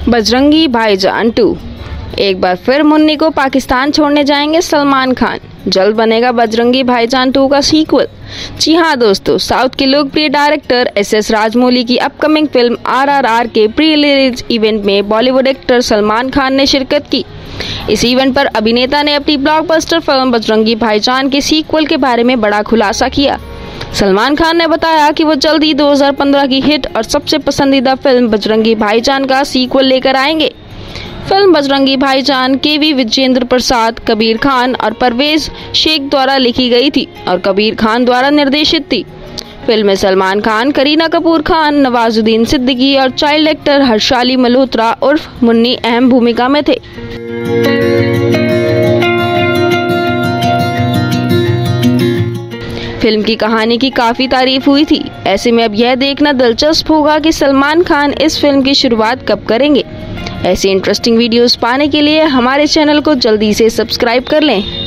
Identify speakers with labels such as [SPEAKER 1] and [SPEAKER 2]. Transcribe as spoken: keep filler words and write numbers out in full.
[SPEAKER 1] बजरंगी भाईजान टू। एक बार फिर मुन्नी को पाकिस्तान छोड़ने जाएंगे सलमान खान। जल्द बनेगा बजरंगी भाईजान टू का सीक्वल। जी हाँ दोस्तों, साउथ के लोकप्रिय डायरेक्टर एस एस राजमौली की upcoming film R R R के प्री रिलीज इवेंट में बॉलीवुड एक्टर सलमान खान ने शिरकत की। इस इवेंट पर अभिनेता ने अपनी ब्लॉकबस्टर फिल्म बजरंगी भाईजान के सीक्वल के बारे में बड़ा खुलासा किया। सलमान खान ने बताया कि वो जल्द ही दो हज़ार पंद्रह की हिट और सबसे पसंदीदा फिल्म बजरंगी भाईजान का सीक्वल लेकर आएंगे। फिल्म बजरंगी भाईजान के वी विजेंद्र प्रसाद, कबीर खान और परवेज शेख द्वारा लिखी गई थी और कबीर खान द्वारा निर्देशित थी। फिल्म में सलमान खान, करीना कपूर खान, नवाजुद्दीन सिद्दीकी और चाइल्ड एक्टर हर्षाली मल्होत्रा उर्फ मुन्नी अहम भूमिका में थे। फिल्म की कहानी की काफी तारीफ हुई थी। ऐसे में अब यह देखना दिलचस्प होगा कि सलमान खान इस फिल्म की शुरुआत कब करेंगे। ऐसी इंटरेस्टिंग वीडियोस पाने के लिए हमारे चैनल को जल्दी से सब्सक्राइब कर लें।